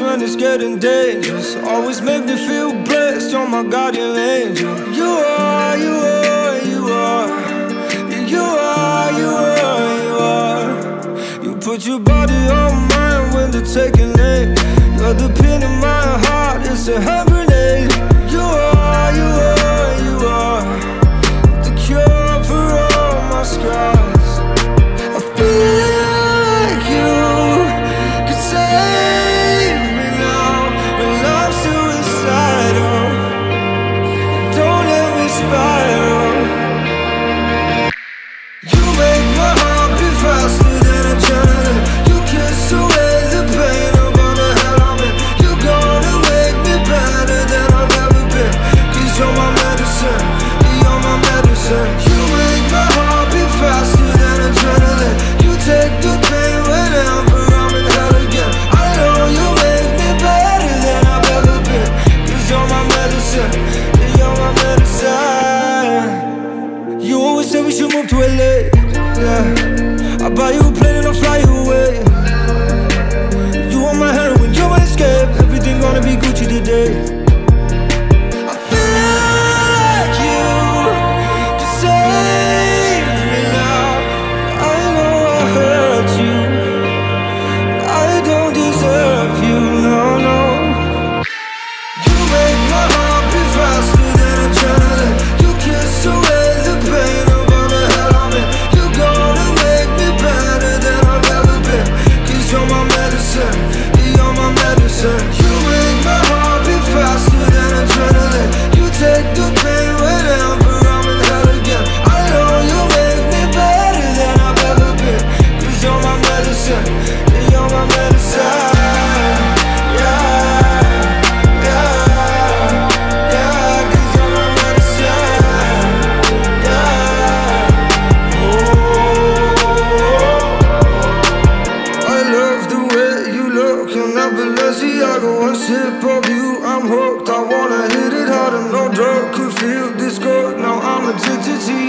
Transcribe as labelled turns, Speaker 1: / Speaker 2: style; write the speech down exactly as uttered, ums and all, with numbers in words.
Speaker 1: when it's getting dangerous. Always make me feel blessed, you're my guardian angel. You are, you are, you are. You are, you are, you are. You put your body on mine when they're taking aim. You're the pin in my heart, it's a hand grenade. You are, you are, you are. The cure for all my scars. I feel like you could save me now. When love's suicidal, don't let me spiral. You make my heart beat faster than adrenaline. You kiss away the pain of all the hell I'm in. You're gonna make me better than I've ever been. Cause you're my medicine, you're my medicine. You make my heart beat faster than adrenaline. You take the pain whenever I'm in hell again. I know you make me better than I've ever been. Cause you're my medicine, you're my medicine. You always say we should move to L A, yeah. I buy you a plane and I'll fly you away. You want my heroin, you're my escape. Everything gonna be Gucci today. I feel like you could save me now. I know I hurt you, I don't deserve you, no, no. You make my heart beat faster than adrenaline. You kiss away the pain of all the hell I'm in. You're gonna make me better than I've ever been. Cause you're my medicine, you're my medicine. You make my heart beat faster than adrenaline. You take the pain whenever I'm in hell again. I know you make me better than I've ever been. Cause you're my medicine, you're my medicine. Yeah, yeah, yeah. Cause you're my medicine. Yeah. Oh, I love the way you look in that Balenciaga. One sip of you, I'm hooked. I wanna hit it harder. No drug could feel this good. Now I'm addicted to you.